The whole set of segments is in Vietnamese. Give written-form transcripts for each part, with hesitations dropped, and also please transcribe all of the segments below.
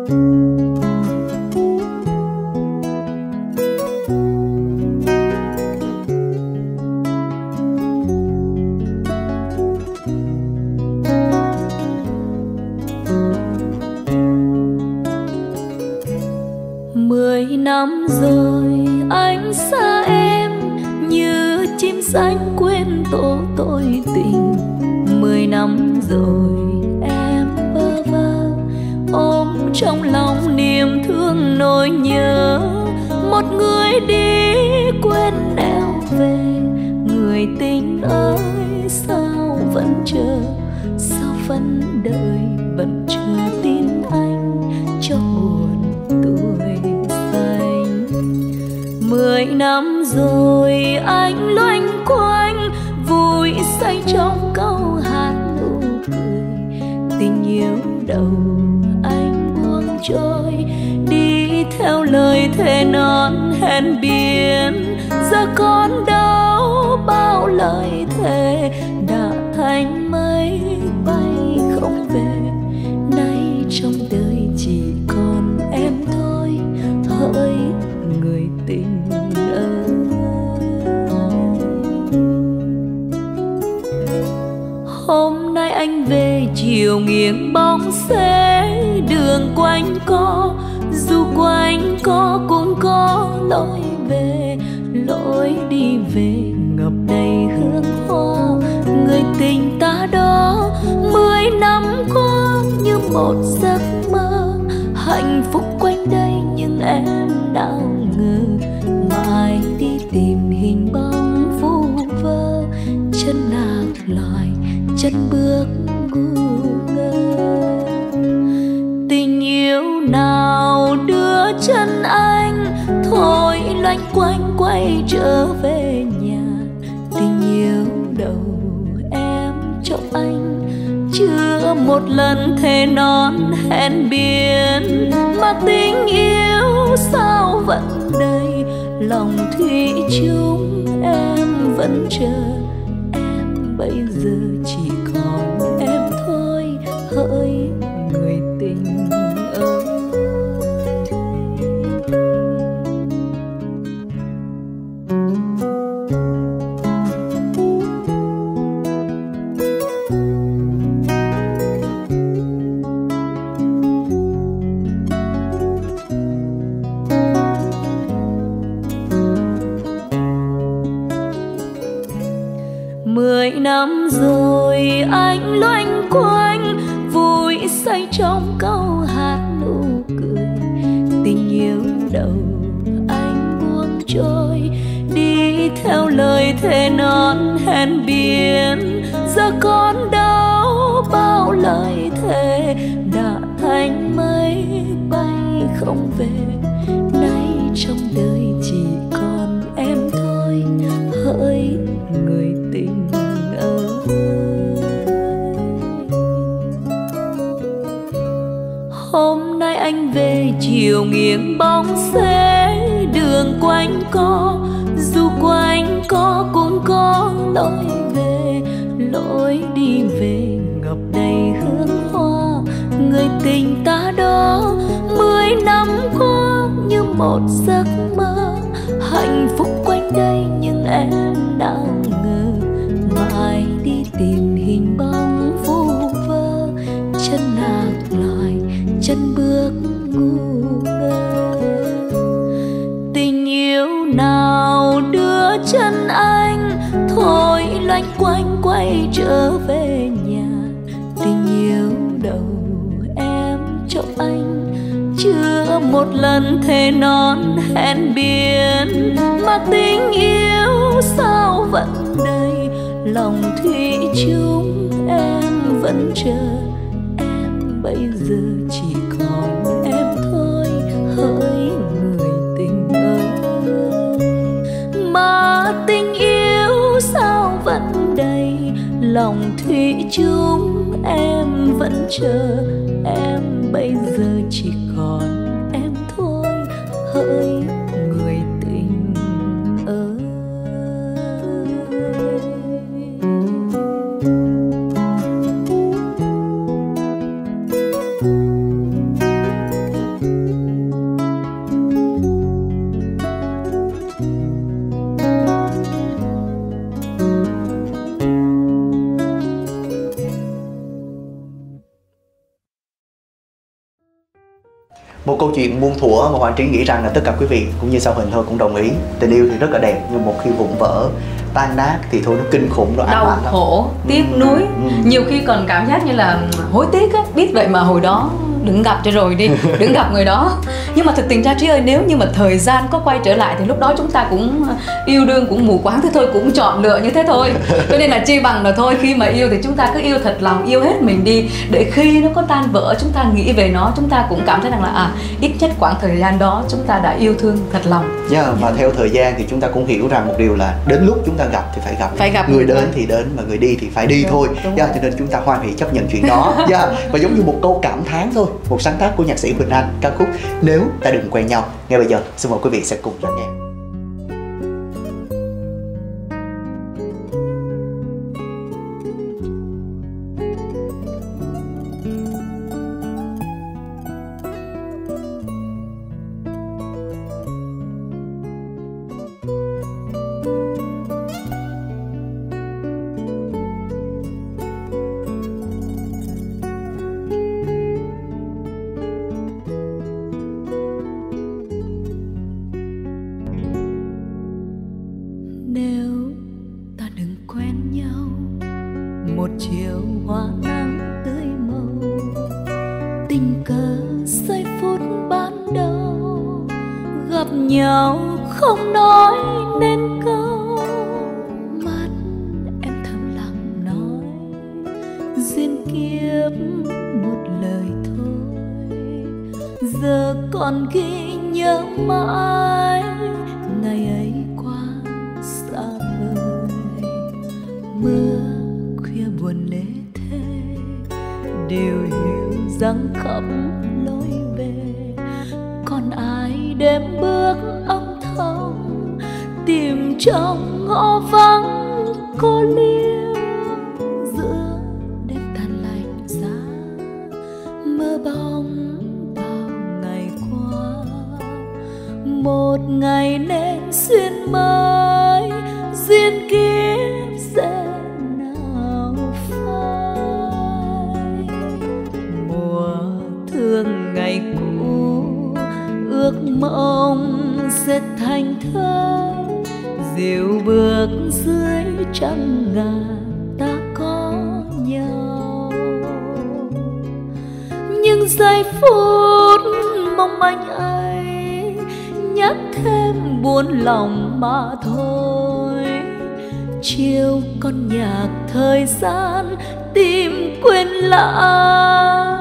Năm rồi anh xa em như chim xanh quên tổ tôi tình. 10 năm rồi em bơ vơ ôm trong lòng niềm thương nỗi nhớ. Một người đi quên nẻo về, người tình ơi sao vẫn chờ, sao vẫn đợi vẫn chờ tin anh cho buồn tuổi. 10 năm rồi anh loanh quanh vui say trong câu hát nụ cười. Tình yêu đầu anh buông trôi đi theo lời thề non hẹn biển. Giờ còn đâu bao lời thề đã thành mây bay không về. Nay trong đời chỉ còn em thôi, hỡi người tình ơi. Hôm nay anh về chiều nghiêng bóng xế, đường quanh co dù quanh co cũng có lối về. Lối đi về ngập đầy hương hoa, người tình ta đó 10 năm qua như một giấc mơ. Hạnh phúc quanh đây nhưng em nào ngờ, mãi đi tìm hình bóng vu vơ. Chân lạc loài chân bước ngu ngơ. Tình yêu nào đưa chân anh thôi loanh quanh quay trở về nhà. Tình yêu đầu em cho anh chưa một lần thề non hẹn biển. Mà tình yêu sao vẫn đầy lòng thủy chung em vẫn chờ. Em bây giờ chỉ còn em thôi, hỡi người tình ơi. Mười năm rồi anh loanh quanh vui say trong câu hát nụ cười. Tình yêu đầu anh buông trôi đi theo lời thề non hẹn biển. Giờ còn đâu bao lời thề đã thành mây bay không về. Nay trong đời chỉ còn em thôi, hỡi người tình ơi. Hôm nay anh về chiều nghiêng bóng xế, đường quanh co dù quanh co cũng có lối về. Lối đi về ngập đầy hương hoa, người tình ta đó 10 năm qua như một giấc mơ. Hạnh phúc quanh đây nhưng em nào ngờ, mãi đi tìm hình bóng vu vơ. Chân lạc loài chân bước ngu ngơ. Tình yêu nào đưa chân anh thôi loanh quanh quay trở về nhà. Tình yêu đầu em cho anh chưa một lần thề non hẹn biển. Mà tình yêu sao vẫn đầy lòng thủy chung em vẫn chờ. Em bây giờ chỉ còn em thôi, hỡi người tình ơi. Mà tình yêu sao vẫn đầy lòng thủy chung em vẫn chờ. Em bây giờ chỉ còn em thôi, hỡi người tình ơi. Một câu chuyện muôn thuở mà Hoàng Trí nghĩ rằng là tất cả quý vị cũng như Sao Huỳnh thôi cũng đồng ý. Tình yêu thì rất là đẹp, nhưng một khi vụn vỡ, tan nát thì thôi nó kinh khủng, nó ám ảnh lắm. Đau khổ, tiếc nuối, nhiều khi còn cảm giác như là hối tiếc á. Biết vậy mà hồi đó đừng gặp cho rồi đi, đừng gặp người đó. Nhưng mà thực tình ra Trí ơi, nếu như mà thời gian có quay trở lại thì lúc đó chúng ta cũng yêu đương, cũng mù quáng thế thôi, cũng chọn lựa như thế thôi. Cho nên là chi bằng là thôi, khi mà yêu thì chúng ta cứ yêu thật lòng, yêu hết mình đi, để khi nó có tan vỡ chúng ta nghĩ về nó, chúng ta cũng cảm thấy rằng là ít nhất quãng thời gian đó chúng ta đã yêu thương thật lòng. Và theo thời gian thì chúng ta cũng hiểu rằng một điều là đến lúc chúng ta gặp thì phải gặp, người đến thì đến mà người đi thì phải đi thôi. Cho nên chúng ta hoan hỷ chấp nhận chuyện đó. Và giống như một câu cảm thán thôi, một sáng tác của nhạc sĩ Huỳnh Anh, ca khúc Nếu Ta Đừng Quen Nhau. Ngay bây giờ xin mời quý vị sẽ cùng lắng nghe. Nếu ta đừng quen nhau, một chiều hoa nắng tươi màu, tình cờ giây phút ban đầu gặp nhau không nói nên câu, mắt em thầm lặng nói duyên kiếp một lời thôi. Giờ còn ghi nhớ mãi ngày ấy qua xa vời, mưa khuya buồn lê thế đều hiểu rằng khắp lối về. Còn ai đêm bước âm thầm tìm trong ngõ vắng cô liêu, giữa đêm tàn lạnh giá mơ bóng bao ngày qua. Một ngày nên duyên mới, duyên kiếp sẽ nào phai. Mùa thương ngày cũ ước mong sẽ thành thơ, dịu bước dưới trăng ngàn ta có nhau. Nhưng giây phút mong manh ấy nhắc thêm buồn lòng mà thôi. Chiều con nhạc thời gian tìm quên lãng.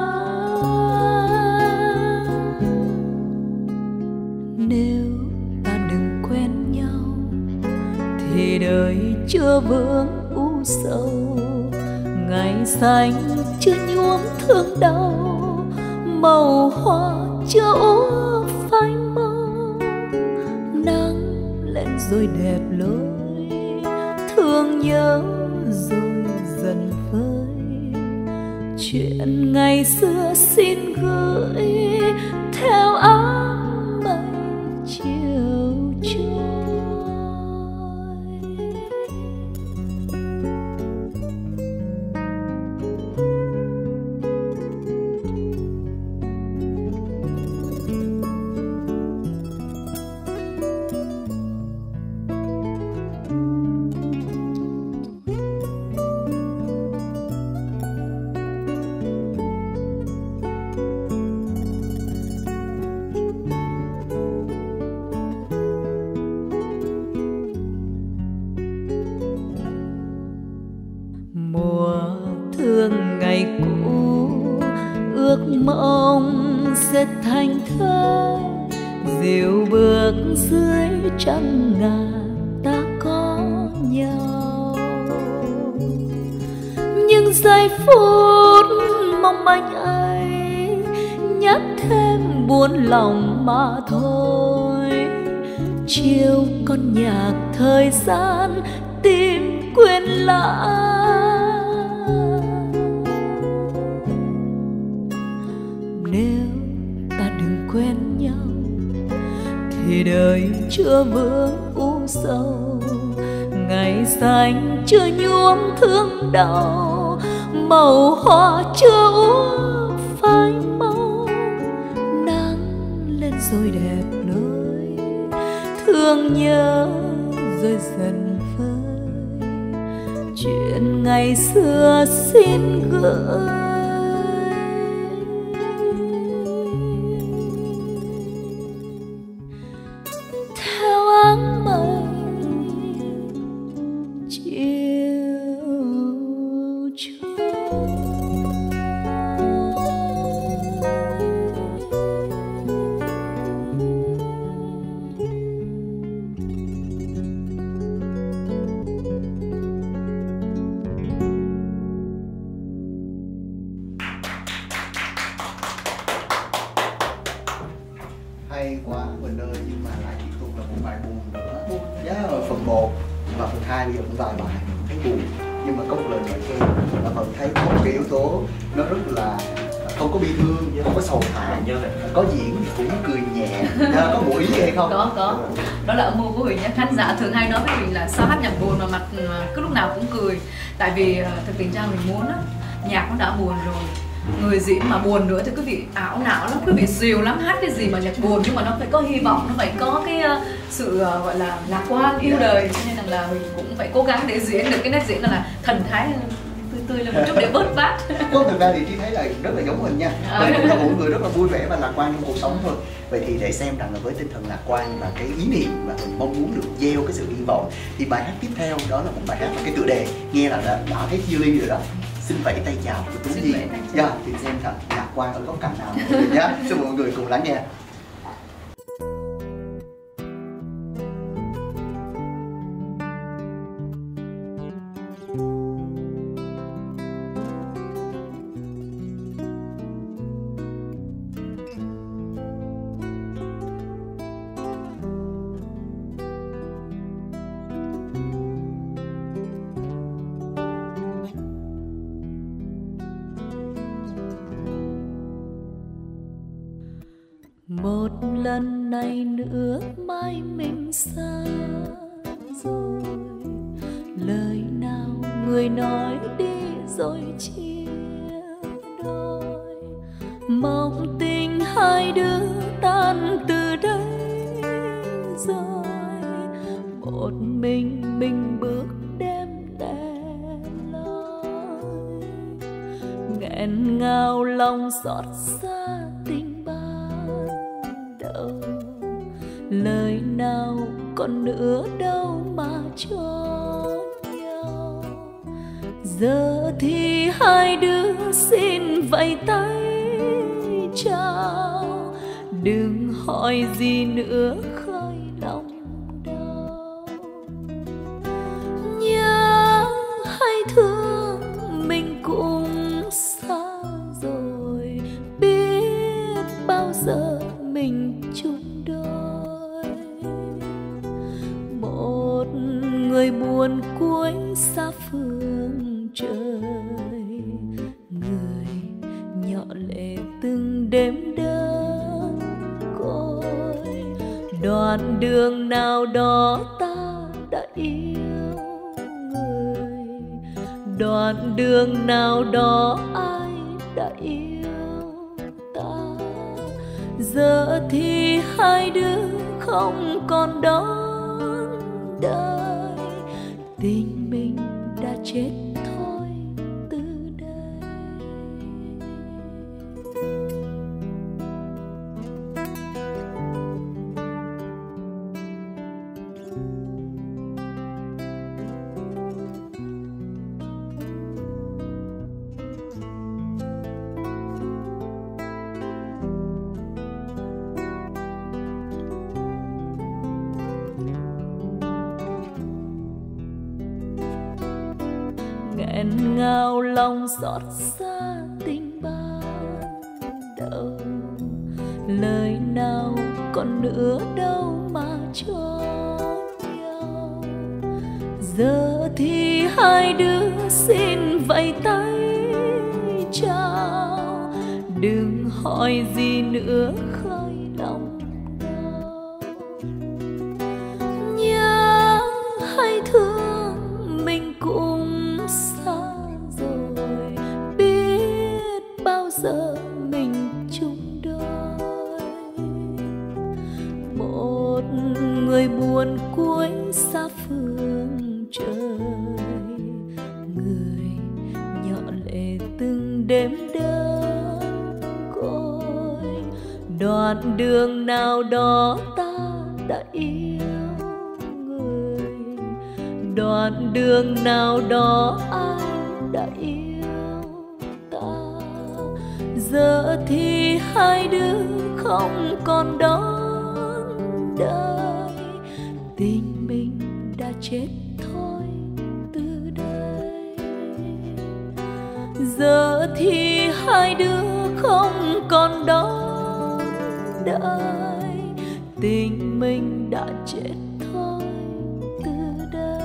Nếu ta đừng quen nhau thì đời chưa vương u sầu, ngày xanh chưa nhuốm thương đau, màu hoa chưa úa phai màu. Nắng lên rồi đẹp lối, thương nhớ rồi dần vơi. Chuyện ngày xưa xin gửi theo áng mây chiều trôi. Mùa thương ngày cũ ước mong sẽ thành thơ, dịu bước dưới trăng ngàn ta có nhau. Nhưng giây phút mong manh ấy nhắc thêm buồn lòng mà thôi. Chiều con nhạc thời gian tìm quên lãng. Nếu ta đừng quen nhau thì đời chưa vương u sầu, ngày xanh chưa nhuốm thương đau, màu hoa chưa úa phai màu. Nắng thương nhớ rồi dần vơi, chuyện ngày xưa xin gửi. Theo áng mây chiều trôi. Hay quá Quỳnh ơi, nhưng mà lại tiếp tục là một bài buồn nữa. Ở phần 1 và phần 2 bây giờ cũng vài bài thấy buồn, nhưng mà có một lời nói thêm là Vận thấy có một cái yếu tố nó rất là không có bi thương, không có sầu thảm, có diễn thì cũng cười nhẹ. Có ngụ ý gì hay không? Có. Đó là âm mưu của Huỳnh nhé. Khán giả thường hay nói với Huỳnh là sao hát nhạc buồn mà mặt cứ lúc nào cũng cười. Tại vì thực tình ra mình muốn á, nhạc nó đã buồn rồi, người diễn mà buồn nữa thì quý vị ảo não lắm, quý vị xìu lắm, hát cái gì mà nhạc buồn nhưng mà nó phải có hy vọng, nó phải có cái sự gọi là lạc quan yêu đời, cho nên là mình cũng phải cố gắng để diễn được cái nét diễn là thần thái tươi lên một chút để bớt bát. Không, thực ra thì Trí thấy là rất là giống mình nha. Mình cũng là một người rất là vui vẻ và lạc quan trong cuộc sống thôi. Vậy thì để xem rằng là với tinh thần lạc quan và cái ý niệm mà mình mong muốn được gieo cái sự hy vọng, thì bài hát tiếp theo đó là một bài hát mà cái tựa đề nghe là đã thấy chia ly rồi đó. Xin vẫy tay chào của Tú Nhi. Thì xem thật lạc quan ở góc cạnh nào nhá. Xin mọi người cùng lắng nghe. Một lần này nữa mai mình xa rồi, lời nào người nói đi rồi chia đôi, mong tình hai đứa tan từ đây rồi, một mình bước đêm đen lối, nghẹn ngào lòng xót xa tình ban đầu, lời nào còn nữa đâu mà cho nhau. Giờ thì hai đứa xin vẫy tay chào, đừng hỏi gì nữa khơi lòng đau. Nhớ hay thương mình cũng xa rồi, biết bao giờ mình chung đôi. Một người buồn cuối xa phương trời, người nhỏ lệ từng đêm đơn côi. Đoạn đường nào đó ta đã yêu người, đoạn đường nào đó ai đã yêu ta. Giờ thì hai đứa không còn đón đời, tình mình đã chết thôi từ đây. Nghẹn ngào lòng xót xa tình ban đầu, lời nào còn nữa đâu mà cho nhau. Giờ thì hai đứa xin vẫy tay chào, đừng hỏi gì nữa khơi lòng đau. Nhớ hay thương mình cũng xa rồi, biết bao giờ mình chung đôi. Một người người buồn cuối xa phương trời, người nhỏ lệ từng đêm đơn côi. Đoạn đường nào đó ta đã yêu người, đoạn đường nào đó anh đã yêu ta. Giờ thì hai đứa không còn đón đời, tình mình đã chết thôi từ đây. Giờ thì hai đứa không còn đón đời, tình mình đã chết thôi từ đây.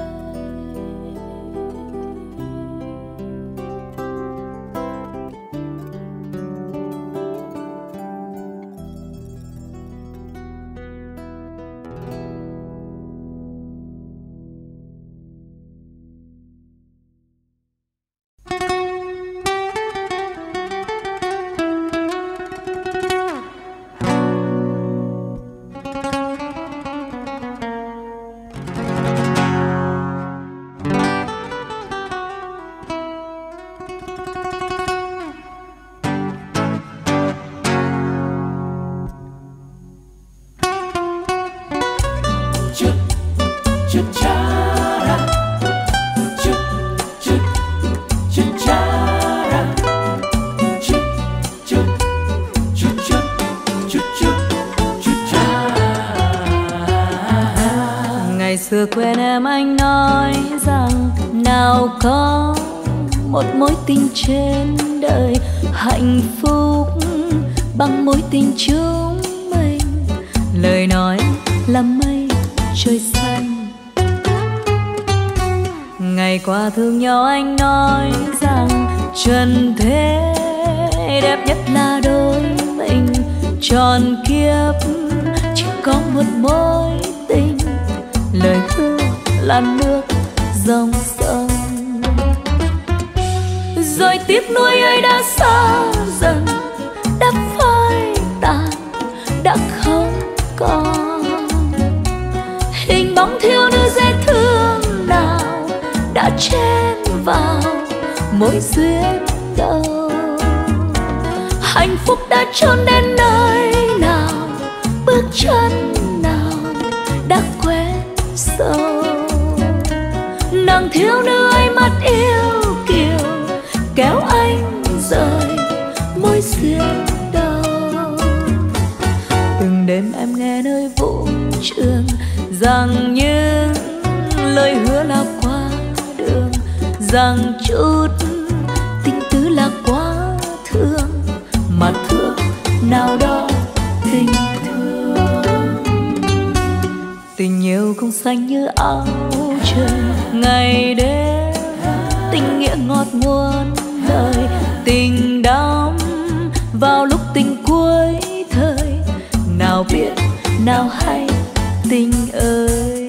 Ngày xưa quen em anh nói rằng nào có một mối tình trên đời hạnh phúc bằng mối tình chúng mình. Lời nói là mây trời xanh. Ngày qua thương nhau anh nói rằng trần thế đẹp nhất là đôi mình, tròn kiếp chỉ có một mối tình. Lời hứa là nước dòng sông, rồi tiếc nuối ấy đã xa dần, đã phai tàn, đã không còn hình bóng thiếu nữ dễ thương nào đã chen vào mối duyên đầu. Hạnh phúc đã trốn đến nơi nào, bước chân nào đã quen sâu. Nàng thiếu nữ ấy mắt yêu kiều kéo anh rời mối duyên đầu. Từng đêm em nghe nơi vũ trường rằng những lời hứa là quá đường, rằng chút tình tứ là quá thương, mà thương nào đó tình thương. Tình yêu không xanh như áo trời ngày đêm, tình nghĩa ngọt muôn đời. Tình đắm vào lúc tình cuối thời, nào biết nào hay tình ơi.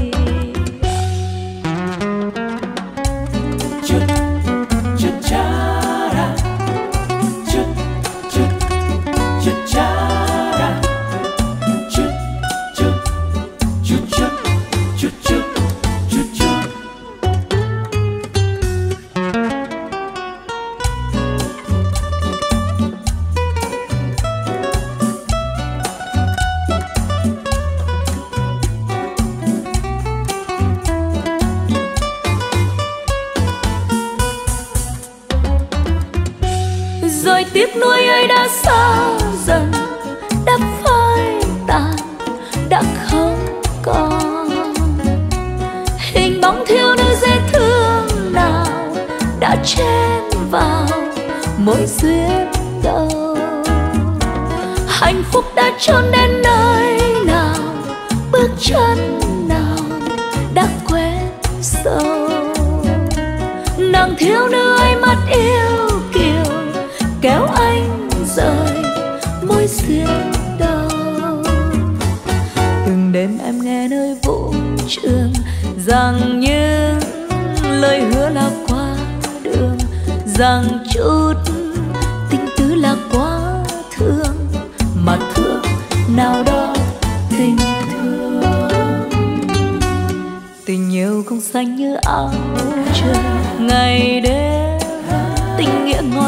Rồi tiếc nuối ấy đã xa dần, đã phai tàn, đã không còn hình bóng thiếu nữ dễ thương nào đã chen vào mối duyên đầu. Hạnh phúc đã trốn đến nơi nào, bước chân nào đã quen sâu. Nàng thiếu nữ ấy mắt yêu kiều kéo anh rời mối duyên đầu. Từng đêm em nghe nơi vũ trường rằng những lời hứa là quá đường, rằng chút tình tứ là quá thương, mà thương nào đó tình thương.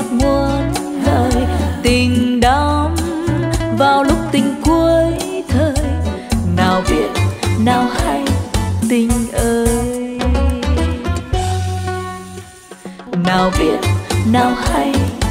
ngọt muôn lời. Tình đắm vào lúc tình cuối thời, nào biết nào hay tình ơi, nào biết nào hay